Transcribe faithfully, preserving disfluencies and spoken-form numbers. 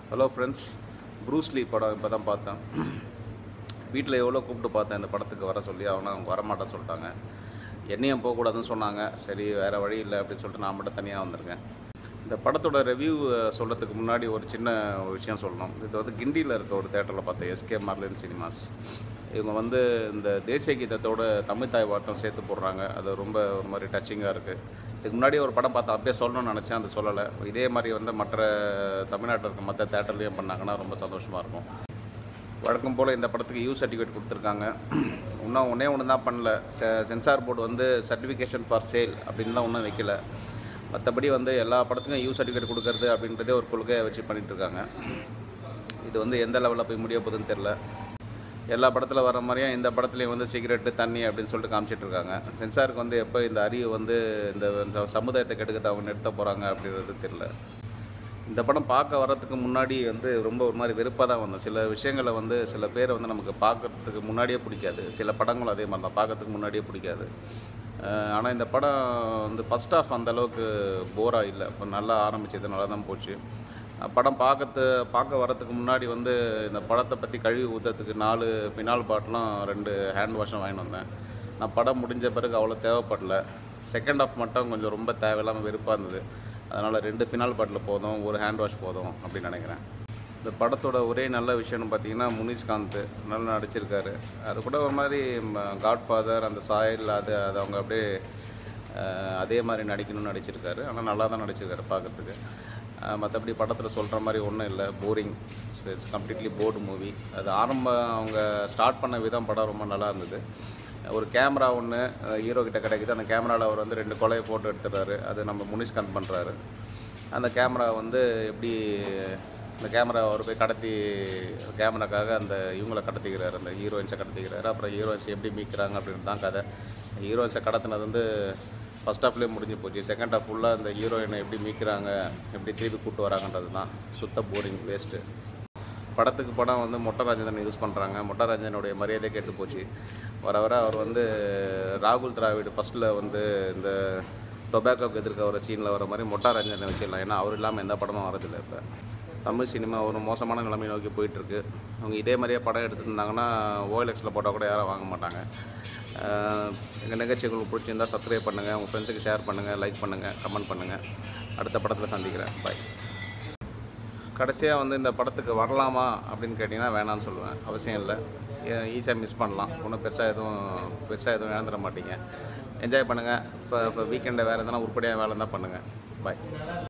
Hello friends, Bruce Lee படம் இப்போ தான் பார்த்தேன். வீட்டில் எவ்வளோ கூப்பிட்டு பார்த்தேன் இந்த படத்துக்கு வர சொல்லி. அவங்க அவங்க வரமாட்டேன் சொல்லிட்டாங்க. என்னையும் போகக்கூடாதுன்னு சொன்னாங்க. சரி, வேறு வழி இல்லை அப்படின்னு சொல்லிட்டு நான் மட்டும் தனியாக வந்திருக்கேன். இந்த படத்தோட ரிவ்யூ சொல்கிறதுக்கு முன்னாடி ஒரு சின்ன விஷயம் சொல்லணும். இது வந்து கிண்டியில் இருக்க ஒரு தேட்டரில் பார்த்தேன், எஸ்கே மார்லின் சினிமாஸ். இவங்க வந்து இந்த தேசிய கீதத்தோட தமிழ் தாய் வார்த்தை சேர்த்து போடுறாங்க. அது ரொம்ப ஒரு மாதிரி டச்சிங்காக இருக்குது. இதுக்கு முன்னாடி ஒரு படம் பார்த்தா அப்படியே சொல்லணும்னு நினச்சேன், அது சொல்லலை. இதே மாதிரி வந்து மற்ற தமிழ்நாட்டில் இருக்க மற்ற தேட்டர்லேயும் பண்ணாங்கன்னா ரொம்ப சந்தோஷமாக இருக்கும். வழக்கம் போல் இந்த படத்துக்கு யூ சர்டிஃபிகேட் கொடுத்துருக்காங்க. இன்னும் ஒன்றே ஒன்று தான் பண்ணல. செ சென்சார் போர்டு வந்து சர்டிஃபிகேஷன் ஃபார் சேல் அப்படின்லாம் ஒன்றும் வைக்கல. மற்றபடி வந்து எல்லா படத்துக்கும் யூ சர்டிஃபிகேட் கொடுக்கறது அப்படின்றதே ஒரு கொள்கையை வச்சு பண்ணிகிட்ருக்காங்க. இது வந்து எந்த லெவலில் போய் முடிய போகுதுன்னு தெரில. எல்லா படத்தில் வர மாதிரியும் இந்த படத்துலேயும் வந்து சிகரெட்டு தண்ணி அப்படின்னு சொல்லிட்டு காமிச்சிட்ருக்காங்க. சென்சாருக்கு வந்து எப்போ இந்த அறிவு வந்து இந்த சமுதாயத்தை கெடுக்கிறத அவங்க நிறுத்த போகிறாங்க அப்படின்றது தெரில. இந்த படம் பார்க்க வர்றதுக்கு முன்னாடி வந்து ரொம்ப ஒரு மாதிரி வெறுப்பாக தான் வந்தோம். சில விஷயங்களை வந்து சில பேரை வந்து நமக்கு பார்க்குறதுக்கு முன்னாடியே பிடிக்காது. சில படங்களும் அதே மாதிரி தான், பார்க்கறதுக்கு முன்னாடியே பிடிக்காது. ஆனால் இந்த படம் வந்து ஃபஸ்ட் ஆஃப் அந்தளவுக்கு போராக இல்லை. இப்போ நல்லா ஆரம்பிச்சது, நல்லா தான் போச்சு. படம் பார்க்கறது பார்க்க வரத்துக்கு முன்னாடி வந்து இந்த படத்தை பற்றி கழுவி ஊற்றுறதுக்கு நாலு ஃபினால் பாட்டிலும் ரெண்டு ஹேண்ட் வாஷும் வாங்கிட்டு வந்தேன். நான் படம் முடிஞ்ச பிறகு அவ்வளோ தேவைப்படல. செகண்ட் ஆஃப் மட்டும் கொஞ்சம் ரொம்ப தேவையில்லாமல் வெறுப்பாக இருந்தது. அதனால் ரெண்டு ஃபினால் பாட்டில் போதும், ஒரு ஹேண்ட் வாஷ் போதும் அப்படின்னு நினைக்கிறேன். இந்த படத்தோட ஒரே நல்ல விஷயம்னு பார்த்தீங்கன்னா முனிஷ்காந்த் நல்லா நடிச்சிருக்காரு. அது கூட ஒரு மாதிரி காட்ஃபாதர் அந்த சாயல் அது அது அவங்க அப்படியே அதே மாதிரி நடிக்கணும்னு நடிச்சிருக்காரு. ஆனால் நல்லா தான் நடிச்சிருக்காரு பார்க்குறதுக்கு. மற்றபடி படத்தில் சொல்கிற மாதிரி ஒன்றும் இல்லை, boring. It's completely bored movie. அது ஆரம்பம் அவங்க ஸ்டார்ட் பண்ண விதம் படம் ரொம்ப நல்லா இருந்தது. ஒரு கேமரா ஒன்று ஹீரோ கிட்ட கிடைக்குது. அந்த கேமராவில் அவர் வந்து ரெண்டு கொலையை ஃபோட்டோ எடுத்துடுறாரு. அது நம்ம முனிஷ்காந்த் பண்ணுறாரு. அந்த கேமரா வந்து எப்படி இந்த கேமரா அவர் போய் கடத்தி கேமராக்காக அந்த இவங்களை கடத்திக்கிறாரு, அந்த ஹீரோயின்ஸை கடத்திக்கிறாரு. அப்புறம் ஹீரோயின்ஸ் எப்படி மீட்கிறாங்க அப்படின்னு தான் கதை. ஹீரோயின்ஸை கடத்தினது வந்து ஃபஸ்ட் ஹாஃப்லேயே முடிஞ்சு போச்சு. செகண்ட் ஹாஃப் ஃபுல்லாக அந்த ஹீரோயினை எப்படி மீட்கிறாங்க, எப்படி திருப்பி கூப்பிட்டு வராங்கன்றது தான் சுத்த போரிங், வேஸ்ட்டு. படத்துக்கு படம் வந்து மொட்டை ராஜேந்திரன் யூஸ் பண்ணுறாங்க. மொட்டை ராஜேந்திரனுடைய மரியாதை கேட்டு போச்சு. வர வர அவர் வந்து ராகுல் திராவிட் ஃபஸ்ட்டில் வந்து இந்த டொபாக்கோக்கு எதிர்க்க வர சீனில் வர மாதிரி மொட்டை ராஜேந்திரனை வச்சிடலாம். ஏன்னா அவர் இல்லாமல் எந்த படமும் வரதில்லை. இப்போ தமிழ் சினிமா ஒரு மோசமான நிலைமை நோக்கி போயிட்டுருக்கு. அவங்க இதே மாதிரியே படம் எடுத்துருந்தாங்கன்னா ஓஎல்எக்ஸில் போட்டால் கூட யாரும் வாங்க மாட்டாங்க. எங்கள் நிகழ்ச்சிகளுக்கு பிடிச்சிருந்தால் சப்ஸ்கிரைப் பண்ணுங்கள், உங்கள் ஃப்ரெண்ட்ஸுக்கு ஷேர் பண்ணுங்கள், லைக் பண்ணுங்கள், கமெண்ட் பண்ணுங்கள். அடுத்த படத்தில் சந்திக்கிறேன். பாய். கடைசியாக வந்து இந்த படத்துக்கு வரலாமா அப்படின்னு கேட்டிங்கன்னா வேணான்னு சொல்லுவேன். அவசியம் இல்லை. ஈஸியாக மிஸ் பண்ணலாம். ஒன்றும் பெருசாக எதுவும் பெருசாக எதுவும் இழந்துட மாட்டீங்க. என்ஜாய் பண்ணுங்கள். இப்போ இப்போ வீக்கெண்டை வேறு எதனா உருப்படியாக வேலை இருந்தால் பண்ணுங்கள். பாய்.